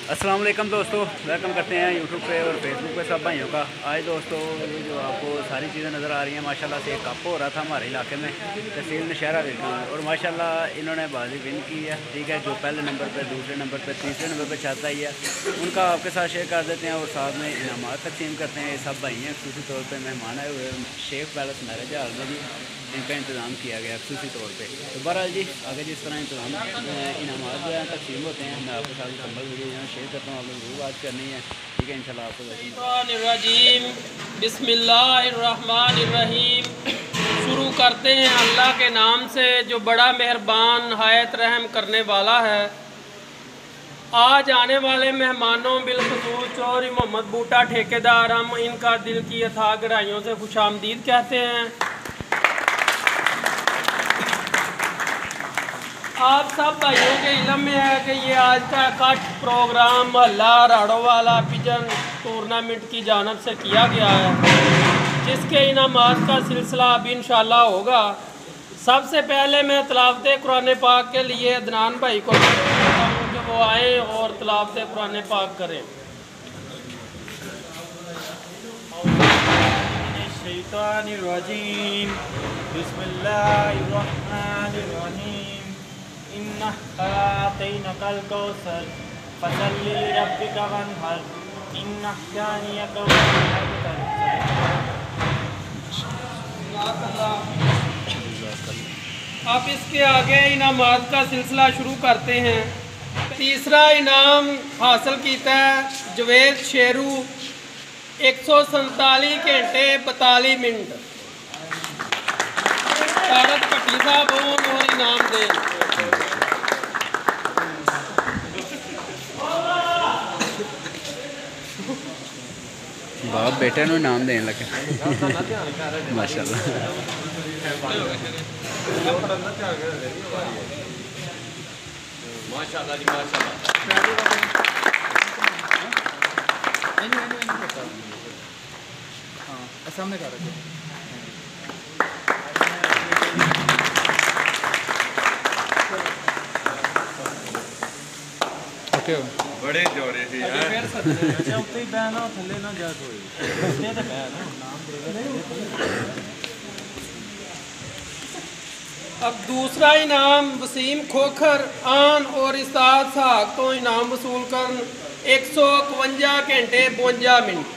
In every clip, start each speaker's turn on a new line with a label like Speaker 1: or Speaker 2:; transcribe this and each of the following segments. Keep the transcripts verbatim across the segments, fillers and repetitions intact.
Speaker 1: अस्सलाम वालेकुम दोस्तों, वेलकम करते हैं यूट्यूब पे और फेसबुक पे सब भाइयों का। आज दोस्तों ये जो आपको सारी चीज़ें नज़र आ रही हैं माशाल्लाह से एक कप हो रहा था हमारे इलाके में तहसील नौशहरा विरका में, और माशाल्लाह इन्होंने बाजी विन की है। ठीक है, जो पहले नंबर पे, दूसरे नंबर पे, तीसरे नंबर पे छाता ही है, उनका आपके साथ शेयर कर देते हैं और साथ में इनामात तकसीम करते हैं। ये सब भाई हैं, खसूसी तौर पर मेहमान आए हुए शेख पैलेस मैरिज हाल में जी, इनका इंतज़ाम किया गया खसूसी तौर पे। तो बहरहाल जी आगे जिस तरह इंतज़ाम इनामात जो है तकसीम होते हैं, मैं आपके साथ मुकम्मल वीडियो जो है शेयर करता हूँ। आप लोग जरूर बात करनी है, ठीक है इंशाल्लाह आपको।
Speaker 2: बिस्मिल्लाहिर्रहमानिर्रहीम। शुरू करते हैं अल्लाह के नाम से जो बड़ा मेहरबान हायत रहम करने वाला है। आज आने वाले मेहमानों बिलखसूस चौधरी मोहम्मद बूटा ठेकेदार, हम इनका दिल की अथाह गहराइयों से खुशामदीद कहते हैं। आप सब भाइयों के इल्म में है कि ये आज का कट प्रोग्राम मोहल्ला राड़ो वाला पिजन टूर्नामेंट की जानब से किया गया है, जिसके इनामात का सिलसिला अभी इंशाल्लाह होगा। सबसे पहले मैं तलावत कुरान पाक के लिए अदनान भाई को कहता हूँ कि वो आए और तलावत कुरान पाक करें।
Speaker 3: बिस्मिल्लाहिर्रहमानिर्रहीम। इन्ना अतैनाकल कौसर फसल्लि लिरब्बिका वन्हर इन्ना शानियका हुवल अबतर।
Speaker 2: अब इसके आगे इनामात का सिलसिला शुरू करते हैं। तीसरा इनाम हासिल किया है जवेद शेरू, एक सौ संताली घंटे बताली मिनट। भारत पट्टी साहब और इनाम दे।
Speaker 1: बाप बेटे ਨੂੰ इनाम देने लगे माशाल्लाह।
Speaker 4: माशाल्लाह जी माशाल्लाह।
Speaker 5: हाँ सामने कर रखे ओके
Speaker 4: बड़े जोरे से यार।
Speaker 3: अच्छा उत्ते ही बैना थल्ले ना जा कोई उत्ते ते बैना नाम देगा।
Speaker 2: अब दूसरा इनाम वसीम खोखर आन और इस्ताद साहब तो इनाम वसूल कर एक सौ इकवंजा घंटे बवंजा मिनट।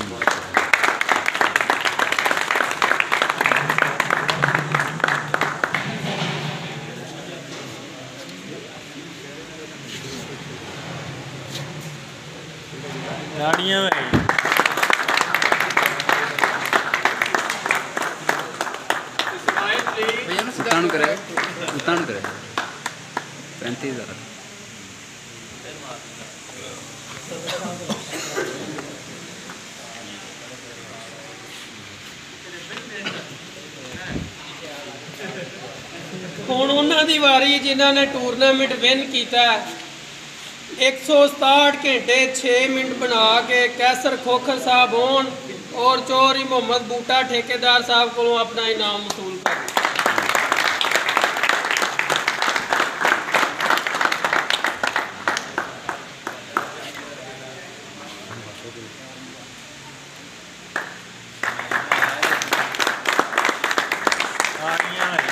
Speaker 3: गाड़ियाँ भाई
Speaker 1: उतान करे उतान करे पैंतीस हज़ार।
Speaker 2: ਹੁਣ ਉਹਨਾਂ ਦੀ ਵਾਰੀ ਜਿਨ੍ਹਾਂ ਨੇ ਟੂਰਨਾमेंट विन किया। एक सौ सताहठ घंटे छे मिनट बना के कैसर खोखर साहब होन और चौधरी मोहम्मद बूटा ठेकेदार साहब को अपना इनाम वसूल कर।
Speaker 3: गाड़ियाँ भाई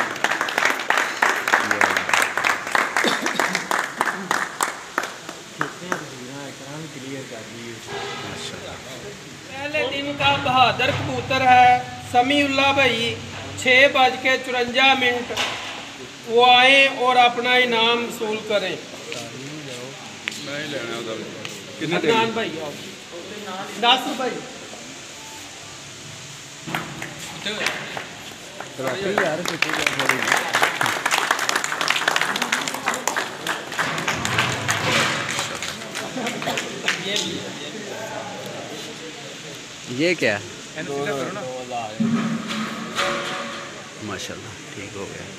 Speaker 3: क्लियर कर दी।
Speaker 2: पहले दिन का बहादुर कबूतर है समीउल्लाह भाई, छः बज के चुरंजा मिनट वो आए और अपना इनाम वसूल करें। अदनान भाई आओ। नासिर भाई
Speaker 1: यार ये क्या माशाल्लाह ठीक हो गया।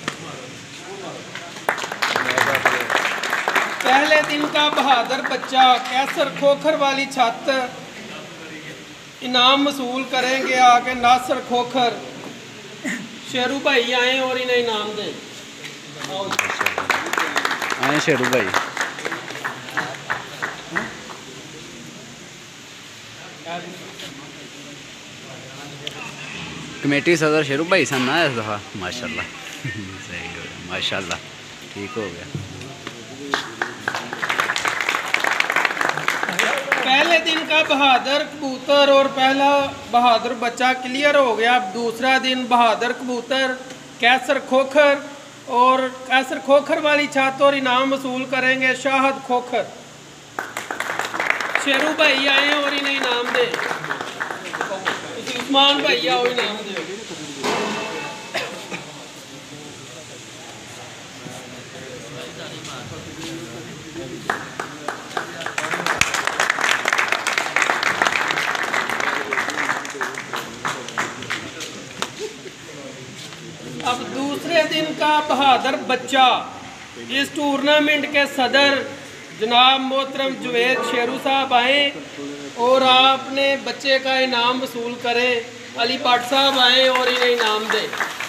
Speaker 2: पहले दिन का बहादुर बच्चा कैसर खोखर वाली छत इनाम वसूल करेंगे। आगे नासिर खोखर शेरू भाई आए और इन्हें इनाम दें।
Speaker 1: आए शेरू भाई कमेटी सदर शेरू भाई सन ना इस दफ़ा माशाल्लाह। सही हो गया माशाल्लाह, ठीक हो गया।
Speaker 2: पहले दिन का बहादुर कबूतर और पहला बहादुर बच्चा क्लियर हो गया। अब दूसरा दिन बहादुर कबूतर, कैसर खोखर और कैसर खोखर वाली छत और इनाम वसूल करेंगे शाहद खोखर। शेरू भाई आए और इन्हें इनाम दे, उस्मान भाई आओ इनाम दे। अब दूसरे दिन का बहादुर बच्चा, इस टूर्नामेंट के सदर जनाब मोहतरम जुवेद शेरू साहब आए और आपने बच्चे का इनाम वसूल करें। अली भट्ट साहब आए और इन्हें इनाम दें।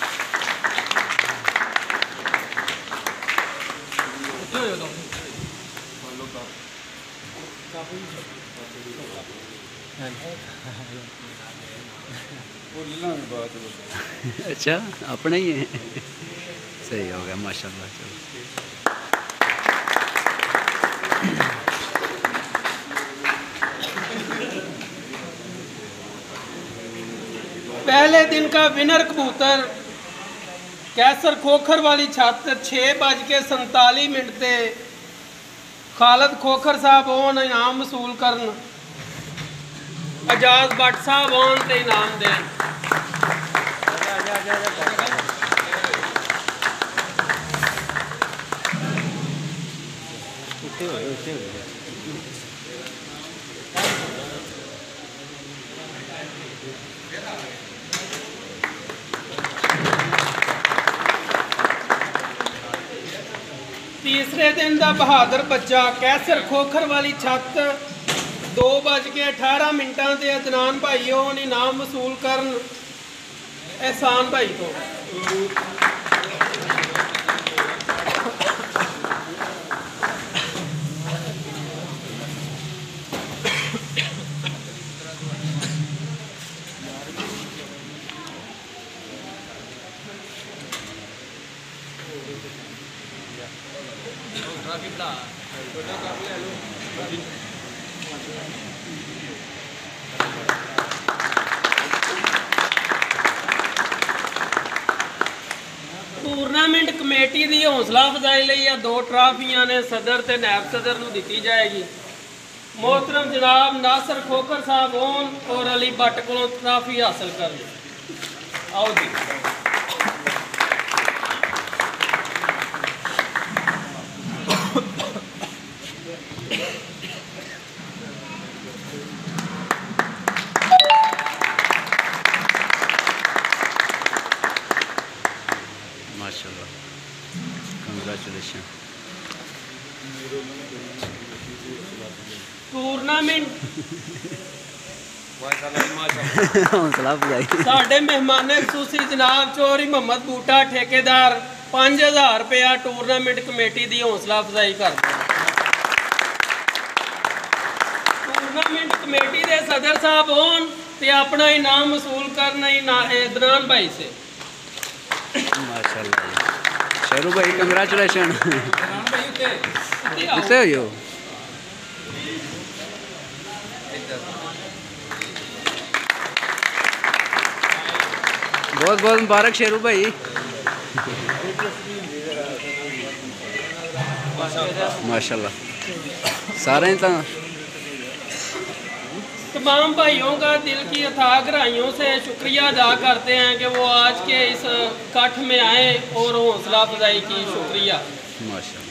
Speaker 1: अच्छा अपना ही है, सही हो गया माशाल्लाह। चलो
Speaker 2: पहले दिन का विनर कबूतर कैसर खोखर वाली छत छे बज के संताली मिनट से खालद खोखर साहब आन इनाम वसूल करन, एजाज भट्ट साहब आन ते इनाम दें। तीसरे दिन का बहादुर बच्चा कैसर खोखर वाली छत दो बज के अठारह मिनटा से अदनान भाई होन इनाम वसूल करन एहसान भाई को। टूरनामेंट कमेटी की हौसला अफजाई लिए दो ट्राफियां ने सदर ते नायब सदर को दी जाएगी। मोहतरम जनाब नासर खोखर साहब होन और अली भट्ट को ट्राफी हासिल कर ली। आओ जी।
Speaker 1: माशाल्लाह, कंग्रेचुलेशन।
Speaker 2: टूरनामेंट
Speaker 1: हौसला अफजाई
Speaker 2: साढ़े मेहमान खसूसी जनाब चौधरी मोहम्मद बूटा ठेकेदार पाँच हज़ार रुपया टूरनामेंट कमेटी की हौसला अफजाई कर। टूरनामेंट कमेटी के सदर साहब होन ते अपना इनाम वसूल करना इदनान भाई से।
Speaker 1: माशाल्लाह शेरू भाई कंग्रेचुलेशन। कितने हो यो? बहुत बहुत मुबारक शेरू भाई। माशाल्लाह सारे तो
Speaker 2: तमाम भाइयों का दिल की अथाह गहराइयों से शुक्रिया अदा करते हैं कि वो आज के इस इकट्ठ में आए और हौसला अफजाई की। शुक्रिया
Speaker 1: माशाल्लाह।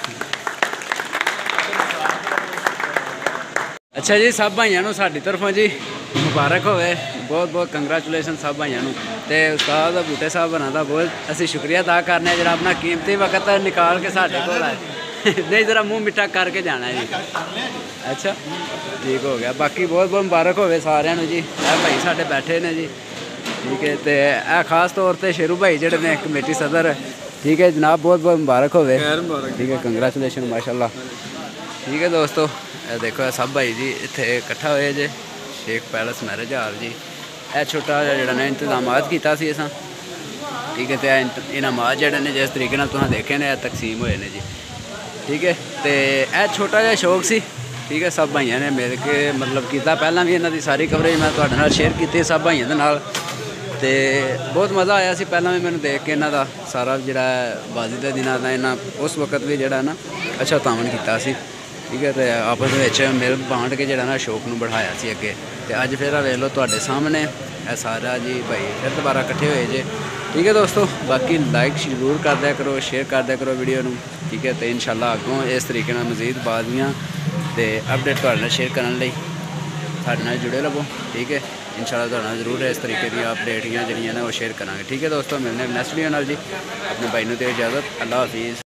Speaker 1: अच्छा जी, सब भाइयों साडी तरफों जी मुबारक होवे, बहुत बहुत कंग्रेचुलेशन सब भाइयों। तो उस्ताद बूटे साहब बना दा बहुत असी शुक्रिया अदा करने जरा अपना कीमती वक्त निकाल के साढ़े को आए। नहीं जरा मुँह मिठा करके जाना है जी। अच्छा ठीक हो गया। बाकी बहुत बहुत मुबारक होवे सारिਆਂ ਨੂੰ जी। ए भाई साढ़े बैठे ने जी, ठीक है। तो यह खास तौर पर शेरू भाई जोड़े ने कमेटी सदर, ठीक है जनाब, बहुत बहुत मुबारक होवे, ठीक है, कंग्रेचुलेशन माशाल्लाह। ठीक है दोस्तों, देखो सब भाई जी इतने इकट्ठा होए जे, शेख पैलेस मैरिज हाल जी। यह छोटा जिहड़ा ना इंतजामात कीता सी असां, ठीक है। तो इनामात जिहड़े ने जिस तरीके नाल तुहां देखे ने तकसीम होए ने जी, ठीक है। तो यह छोटा जिहा शौक सी, ठीक है। सब भाइयों ने मिल के मतलब किया, पहला भी इन्हां दी सारी कवरेज मैं तुहाडे नाल शेयर की सब भाइयों दे नाल, तो बहुत मज़ा आया सी। पहला भी मैंने देख के इन्हां दा सारा जिहड़ा बाजी दे दिनां दा इन्हां उस वक्त भी जिहड़ा ना अच्छा तावन कीता सी, ठीक है। तो आपस विच मिल बांट के जिहड़ा ना शौक नूं बढ़ाया सी अगे। तो अज फिर वेख लो तुहाडे सामने यह सारा जी भाई फिर दोबारा इकट्ठे होए जे, ठीक है दोस्तों। बाकी लाइक जरूर कर दिया करो, शेयर कर दिया करो वीडियो नूं, ठीक है। तो इंशाल्लाह अगों इस तरीके नाल मजीद बाजियां ते अपडेट तुहाडे नाल शेयर करन लई साडे नाल जुड़े रहो, ठीक है। इंशाल्लाह तुहाडे नाल जरूर इस तरीके दी अपडेट जिहड़ियां ने वो शेयर करांगे, ठीक है दोस्तों। मिलने नैक्सट वीडियो नाल जी। अपने भाई नूं दे इजाज़त, अल्लाह हाफिज़।